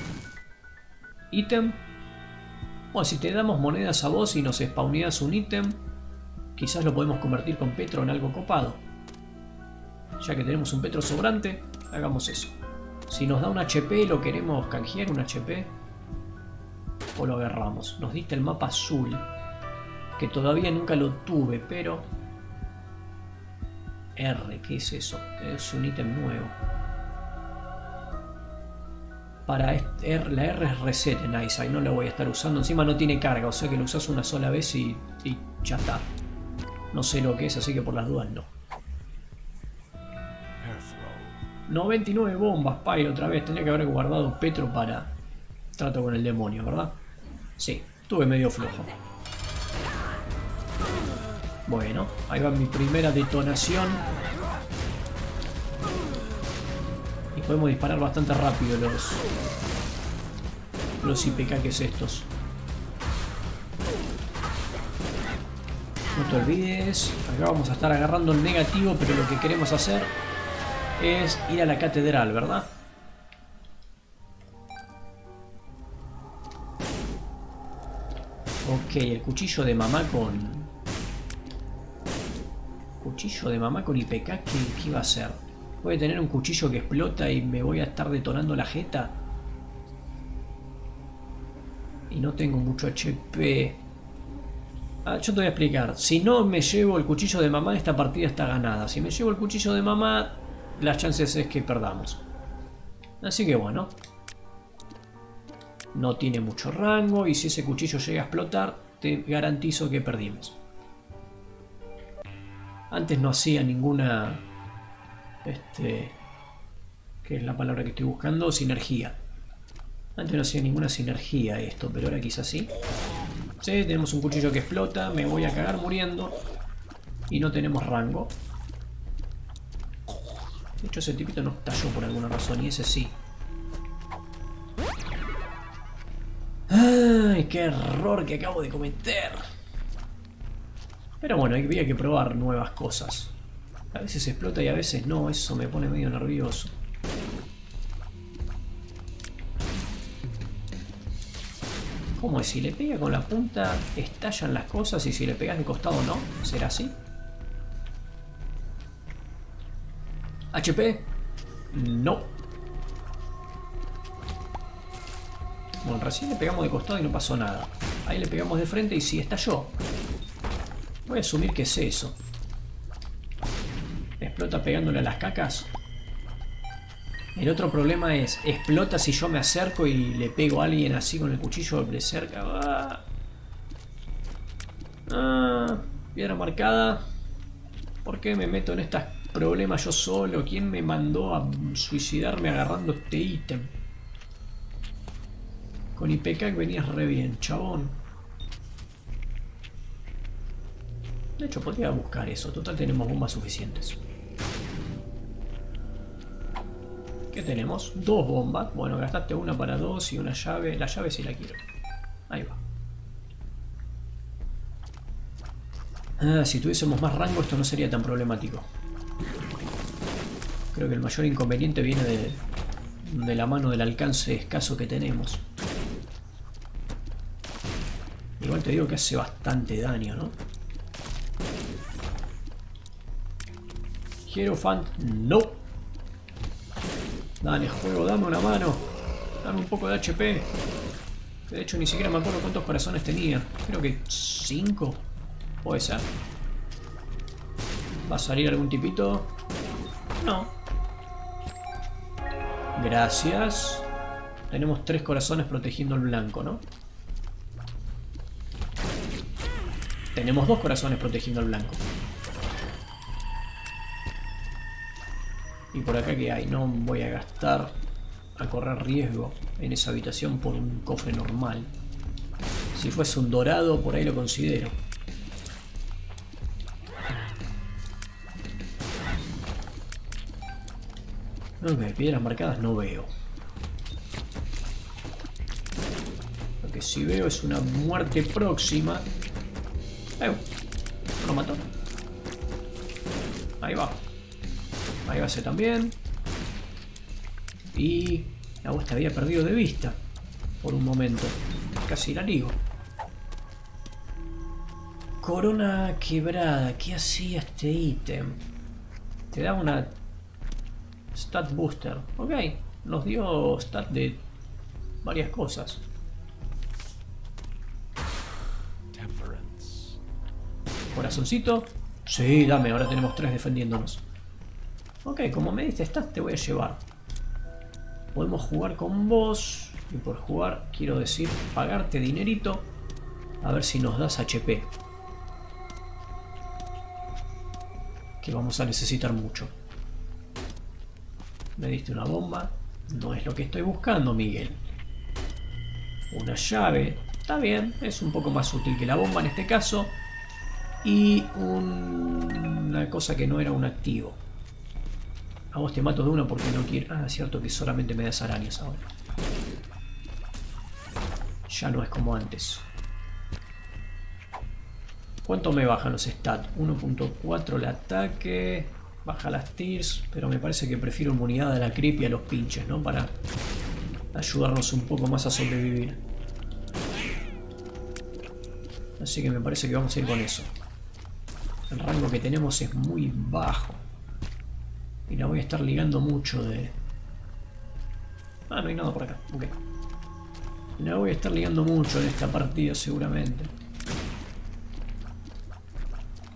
Ítem. Bueno, si te damos monedas a vos y nos spawneas un ítem, quizás lo podemos convertir con Petro en algo copado. Ya que tenemos un Petro sobrante, hagamos eso. Si nos da un HP, ¿lo queremos canjear un HP? ¿O lo agarramos? Nos diste el mapa azul, que todavía nunca lo tuve, pero... R, ¿qué es eso? Es un ítem nuevo. Para la R es reset en Eyesight, no la voy a estar usando. Encima no tiene carga, o sea que lo usas una sola vez y ya está. No sé lo que es, así que por las dudas no. 99 bombas, Pyro, otra vez. Tenía que haber guardado Petro para trato con el demonio, ¿verdad? Sí, estuve medio flojo. Bueno, ahí va mi primera detonación. Y podemos disparar bastante rápido los Ipekakis estos. No te olvides, acá vamos a estar agarrando el negativo, pero lo que queremos hacer es ir a la catedral, ¿verdad? Ok, el cuchillo de mamá con... Cuchillo de mamá con Ipekaki, ¿qué iba a hacer? ¿Voy a tener un cuchillo que explota y me voy a estar detonando la jeta? Y no tengo mucho HP. Yo te voy a explicar. Si no me llevo el cuchillo de mamá, esta partida está ganada. Si me llevo el cuchillo de mamá, las chances es que perdamos. Así que bueno. No tiene mucho rango y si ese cuchillo llega a explotar, te garantizo que perdimos. Antes no hacía ninguna... ¿qué es la palabra que estoy buscando? Sinergia. Antes no hacía ninguna sinergia esto, pero ahora quizás sí. Sí, tenemos un cuchillo que explota, me voy a cagar muriendo. Y no tenemos rango. De hecho ese tipito no estalló por alguna razón y ese sí. ¡Ay, qué error que acabo de cometer! Pero bueno, había que probar nuevas cosas. A veces explota y a veces no, eso me pone medio nervioso. ¿Cómo es? Si le pega con la punta, estallan las cosas y si le pegas de costado no. ¿Será así? ¿HP? No. Bueno, recién le pegamos de costado y no pasó nada. Ahí le pegamos de frente y sí estalló. Voy a asumir que es eso. ¿Explota pegándole a las cacas? El otro problema es, explota si yo me acerco y le pego a alguien así con el cuchillo de cerca. Piedra marcada. ¿Por qué me meto en estos problemas yo solo? ¿Quién me mandó a suicidarme agarrando este ítem? Con IPK venías re bien, chabón. De hecho, podría buscar eso. Total, tenemos bombas suficientes. ¿Qué tenemos? 2 bombas. Bueno, gastaste una para 2 y una llave. La llave sí la quiero. Ahí va. Si tuviésemos más rango esto no sería tan problemático. Creo que el mayor inconveniente viene de la mano del alcance escaso que tenemos. Igual te digo que hace bastante daño, ¿no? Hierophant, no. Dale, juego, dame una mano. Dame un poco de HP. De hecho, ni siquiera me acuerdo cuántos corazones tenía. Creo que 5. Puede ser. ¿Va a salir algún tipito? No. Gracias. Tenemos 3 corazones protegiendo el blanco, ¿no? Tenemos 2 corazones protegiendo al blanco. Y por acá que hay, no voy a gastar a correr riesgo en esa habitación por un cofre normal. Si fuese un dorado, por ahí lo considero. Ok, piedras marcadas no veo. Lo que sí veo es una muerte próxima. No lo mató. Ahí va. Ahí va ese también. Y la voz te había perdido de vista por un momento. Casi la ligo. Corona quebrada. ¿Qué hacía este ítem? Te da una stat booster. Ok. Nos dio stat de varias cosas. Corazoncito. Sí, dame. Ahora tenemos 3 defendiéndonos. Ok, como me diste stat te voy a llevar. Podemos jugar con vos. Y por jugar quiero decir pagarte dinerito. A ver si nos das HP. Que vamos a necesitar mucho. Me diste una bomba. No es lo que estoy buscando, Miguel. Una llave. Está bien, es un poco más útil que la bomba en este caso. Y una cosa que no era un activo. A vos te mato de una porque no quiero... Ah, es cierto que solamente me das arañas ahora. Ya no es como antes. ¿Cuánto me bajan los stats? 1.4 el ataque. Baja las tirs. Pero me parece que prefiero inmunidad a la creep y a los pinches, ¿no? Para ayudarnos un poco más a sobrevivir. Así que me parece que vamos a ir con eso. El rango que tenemos es muy bajo. Y la voy a estar ligando mucho de... Ah, no hay nada por acá. Ok. La voy a estar ligando mucho en esta partida seguramente.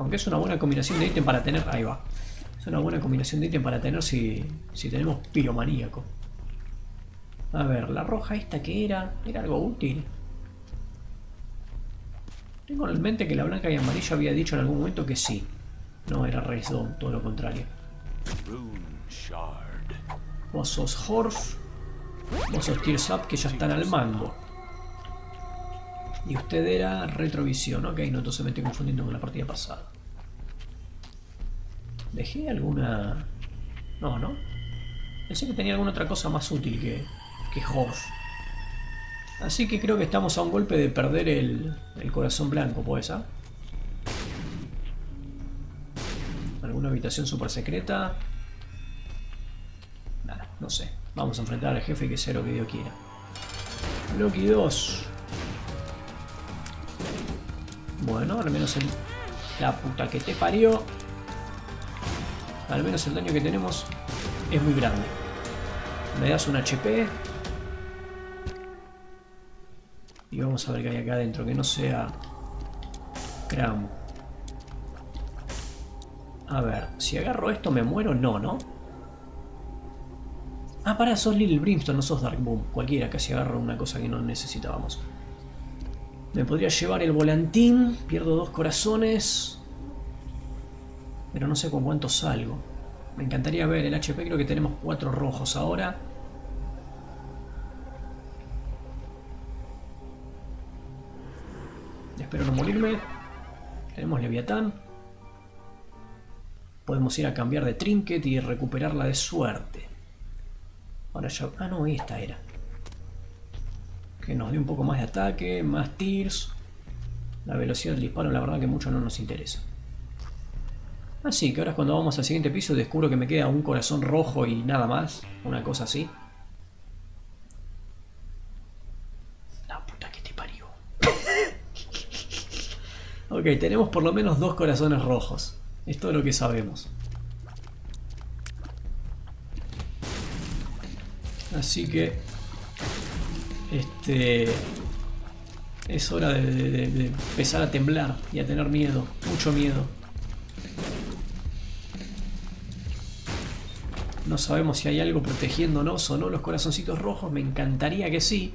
Aunque es una buena combinación de ítem para tener... Ahí va. Es una buena combinación de ítem para tener si tenemos piromaníaco. A ver, la roja esta que era algo útil. Tengo en mente que la blanca y amarilla había dicho en algún momento que sí. No, era Raisdom, todo lo contrario. Vos sos Horf. Vos sos Tears Up, que ya están al mango. Y usted era Retrovisión. Ok, no, entonces me estoy confundiendo con la partida pasada. ¿Dejé alguna...? No, ¿no? Pensé que tenía alguna otra cosa más útil que Horf. Así que creo que estamos a un golpe de perder el corazón blanco, ¿puede ser? ¿Alguna habitación super secreta? Nada, no sé. Vamos a enfrentar al jefe, que sea lo que Dios quiera. Loki 2. Bueno, al menos el... La puta que te parió. Al menos el daño que tenemos es muy grande. Me das un HP. Y vamos a ver qué hay acá adentro, que no sea Cram. A ver, si agarro esto me muero, no, ¿no? Ah, pará, sos Little Brimstone, no sos Dark Boom. Cualquiera, casi agarro una cosa que no necesitábamos. Me podría llevar el volantín, pierdo 2 corazones. Pero no sé con cuánto salgo. Me encantaría ver el HP, creo que tenemos 4 rojos ahora. Espero no morirme. Tenemos Leviatán. Podemos ir a cambiar de trinket y recuperarla de suerte. Ahora ya... Ah, no, esta era. Que nos dé un poco más de ataque, más tears. La velocidad del disparo, la verdad que mucho no nos interesa. Así que ahora cuando vamos al siguiente piso descubro que me queda un corazón rojo y nada más. Una cosa así. La puta que te parió. Ok, tenemos por lo menos 2 corazones rojos. Es todo lo que sabemos. Así que... es hora de empezar a temblar y a tener miedo. Mucho miedo. No sabemos si hay algo protegiéndonos o no los corazoncitos rojos. Me encantaría que sí.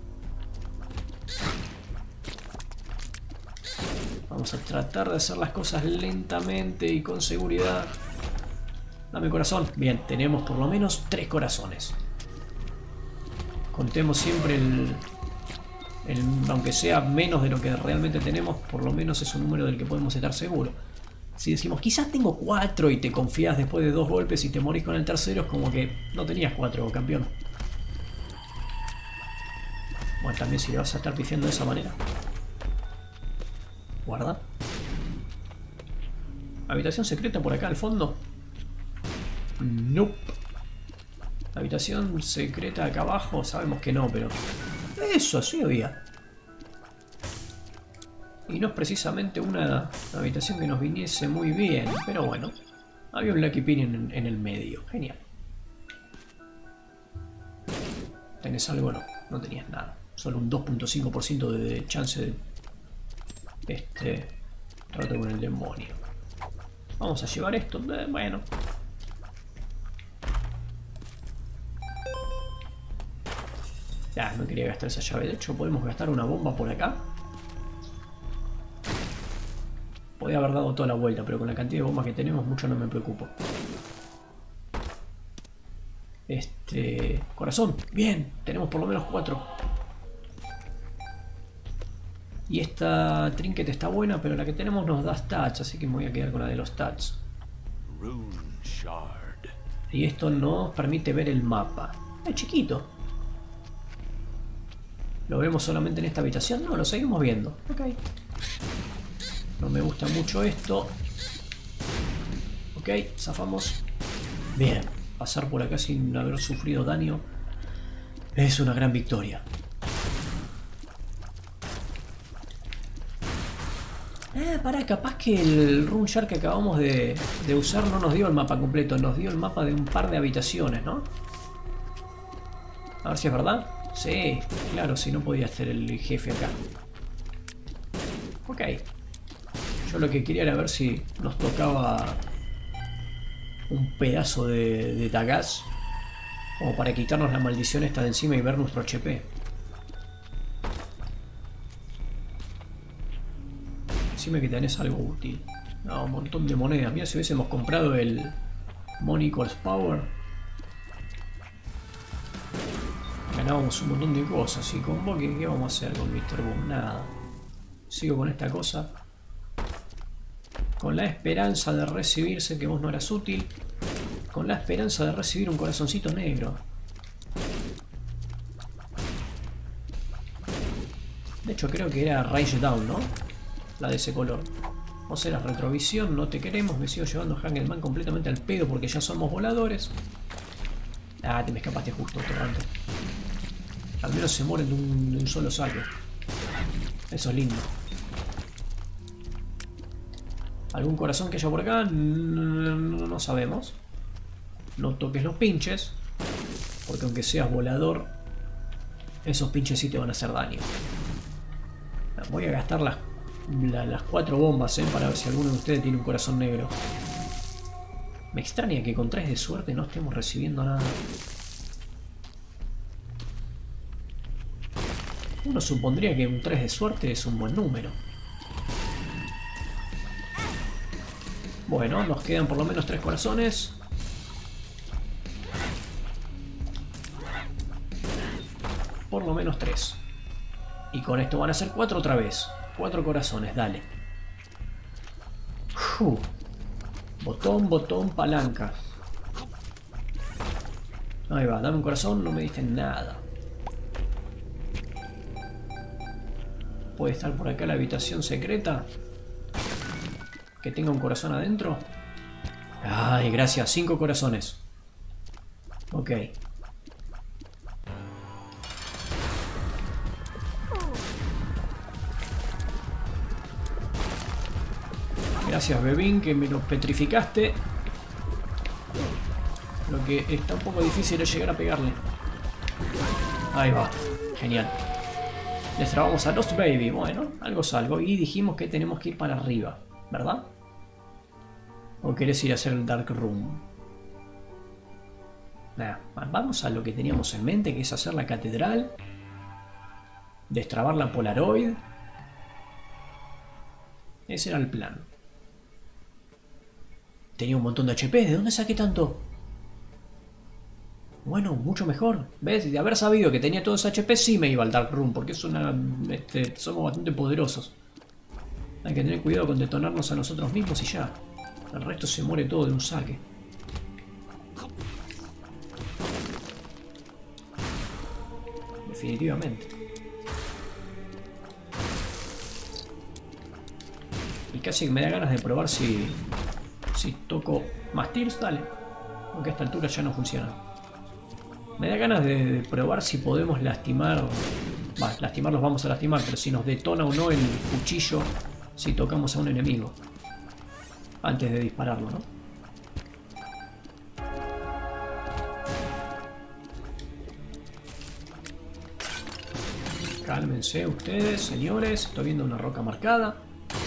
Vamos a tratar de hacer las cosas lentamente y con seguridad. Dame corazón. Bien, tenemos por lo menos 3 corazones. Contemos siempre aunque sea menos de lo que realmente tenemos, por lo menos es un número del que podemos estar seguros. Si decimos, quizás tengo 4 y te confías después de 2 golpes y te morís con el tercero, es como que no tenías 4, campeón. Bueno, también si le vas a estar pifiando de esa manera. Guarda. ¿Habitación secreta por acá al fondo? Nope. ¿Habitación secreta acá abajo? Sabemos que no, pero... Eso, sí había. Y no es precisamente una habitación que nos viniese muy bien, pero bueno. Había un Lucky Pin en el medio. Genial. ¿Tenés algo? No, no tenías nada. Solo un 2.5% de chance de... Trato con el demonio. Vamos a llevar esto. Bueno. Ya, no quería gastar esa llave. De hecho, podemos gastar una bomba por acá. Podría haber dado toda la vuelta, pero con la cantidad de bombas que tenemos, mucho no me preocupo. Corazón. Bien, tenemos por lo menos 4. Y esta trinket está buena, pero la que tenemos nos da stats, así que me voy a quedar con la de los stats. Y esto nos permite ver el mapa. Es chiquito. ¿Lo vemos solamente en esta habitación? No, lo seguimos viendo. Ok. No me gusta mucho esto. Ok, zafamos. Bien. Pasar por acá sin haber sufrido daño es una gran victoria. Pará, capaz que el Rune Shard que acabamos de usar no nos dio el mapa completo. Nos dio el mapa de un par de habitaciones, ¿no? A ver si es verdad. Sí, claro, si no podía ser el jefe acá. Ok. Yo lo que quería era ver si nos tocaba un pedazo de Tagaz, como para quitarnos la maldición esta de encima y ver nuestro HP. Decime que tenés algo útil. No, un montón de monedas. Mira, si hubiésemos comprado el Monical's Power, ganábamos un montón de cosas. Y con vos, ¿qué vamos a hacer con Mr. Boom? Nada. Sigo con esta cosa. Con la esperanza de recibir, sé que vos no eras útil. Con la esperanza de recibir un corazoncito negro. De hecho creo que era Rage Down, ¿no? La de ese color. Vos eras retrovisión, no te queremos. Me sigo llevando Hangelman completamente al pedo porque ya somos voladores. Ah, te me escapaste justo, torrante. Al menos se mueren de un solo saque. Eso es lindo. ¿Algún corazón que haya por acá? No sabemos. No toques los pinches, porque aunque seas volador, esos pinches sí te van a hacer daño. Voy a gastar las 4 bombas, para ver si alguno de ustedes tiene un corazón negro. Me extraña que con 3 de suerte no estemos recibiendo nada. Uno supondría que un 3 de suerte es un buen número. Bueno, nos quedan por lo menos 3 corazones. Por lo menos 3. Y con esto van a ser 4 otra vez. 4 corazones, dale. Botón, botón, palanca. Ahí va, dame un corazón, no me diste nada. Puede estar por acá la habitación secreta. Que tenga un corazón adentro. Ay, gracias, 5 corazones. Ok. Gracias, Bebín, que me lo petrificaste. Lo que está un poco difícil es llegar a pegarle. Ahí va, genial. Destrabamos a Lost Baby. Bueno, algo es algo. Y dijimos que tenemos que ir para arriba, ¿verdad? ¿O querés ir a hacer el Dark Room? Nah, vamos a lo que teníamos en mente, que es hacer la catedral. Destrabar la Polaroid. Ese era el plan. Tenía un montón de HP. ¿De dónde saqué tanto? Bueno, mucho mejor. ¿Ves? De haber sabido que tenía todo ese HP, sí me iba al Dark Room, porque es una... somos bastante poderosos. Hay que tener cuidado con detonarnos a nosotros mismos y ya. El resto se muere todo de un saque. Definitivamente. Y casi me da ganas de probar si toco más tirs, dale. Aunque a esta altura ya no funciona. Me da ganas de probar si podemos lastimar. Lastimar los vamos a lastimar, pero si nos detona o no el cuchillo si tocamos a un enemigo. Antes de dispararlo, ¿no? Cálmense ustedes, señores. Estoy viendo una roca marcada.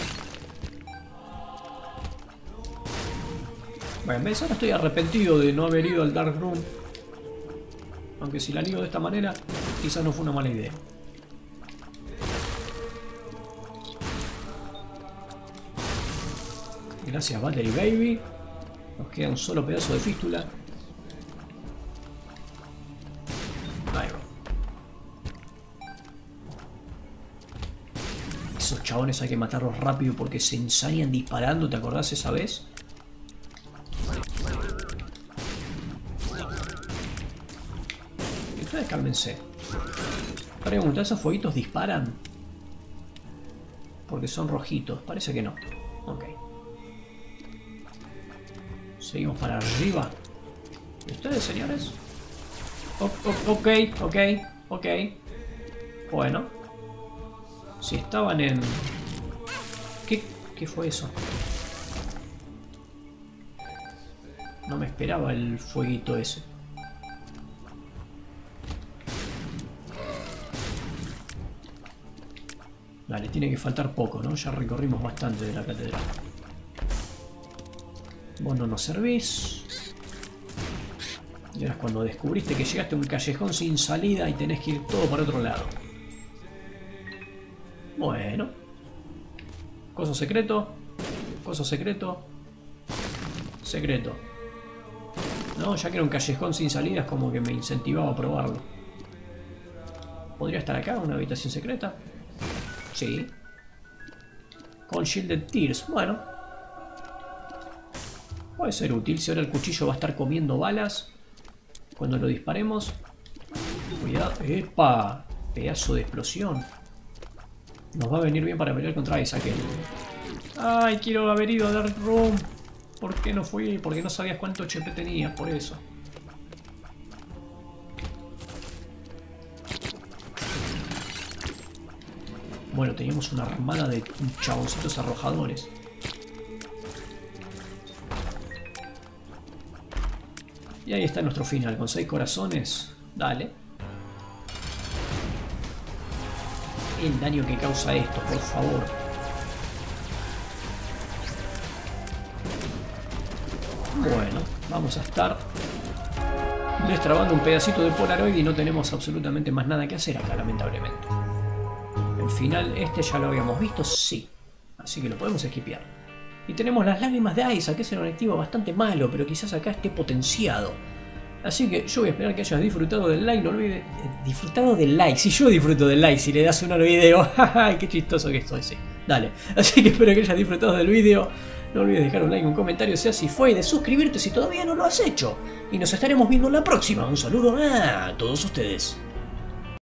Bueno, ves, ahora estoy arrepentido de no haber ido al Dark Room. Aunque si la lío de esta manera, quizás no fue una mala idea. Gracias, Battery Baby. Nos queda un solo pedazo de fístula. Ahí va. Esos chabones hay que matarlos rápido porque se ensañan disparando, ¿te acordás esa vez? Y ustedes cálmense. Pregunta, ¿esos fueguitos disparan? Porque son rojitos, parece que no. Ok. Seguimos para arriba. ¿Y ustedes, señores? Ok. Bueno. Si estaban en... ¿Qué fue eso? No me esperaba el fueguito ese. Vale, tiene que faltar poco, ¿no? Ya recorrimos bastante de la catedral. Vos no nos servís. Y ahora es cuando descubriste que llegaste a un callejón sin salida y tenés que ir todo para otro lado. Bueno. Coso secreto. Coso secreto. Secreto. No, ya que era un callejón sin salida es como que me incentivaba a probarlo. ¿Podría estar acá? ¿Una habitación secreta? Sí. Con Shielded Tears. Bueno. Puede ser útil si ahora el cuchillo va a estar comiendo balas cuando lo disparemos. Cuidado. ¡Epa! Pedazo de explosión. Nos va a venir bien para pelear contra Isaac. ¡Ay! Quiero haber ido a Dark Room. ¿Por qué no fui? Porque no sabías cuánto HP tenías, por eso. Bueno, teníamos una armada de chaboncitos arrojadores. Y ahí está nuestro final, con 6 corazones. Dale. El daño que causa esto, por favor. Bueno, vamos a estar destrabando un pedacito de Polaroid y no tenemos absolutamente más nada que hacer acá, lamentablemente. El final este ya lo habíamos visto, sí. Así que lo podemos esquipear. Y tenemos las lágrimas de Isaac, que es un activo bastante malo, pero quizás acá esté potenciado. Así que yo voy a esperar que hayas disfrutado del like, no olvides... Disfrutado del like, si yo disfruto del like, si le das uno al video, jaja, qué chistoso que estoy, sí. Dale, así que espero que hayas disfrutado del video. No olvides dejar un like, un comentario, si así fue, y de suscribirte si todavía no lo has hecho. Y nos estaremos viendo en la próxima. Un saludo a todos ustedes.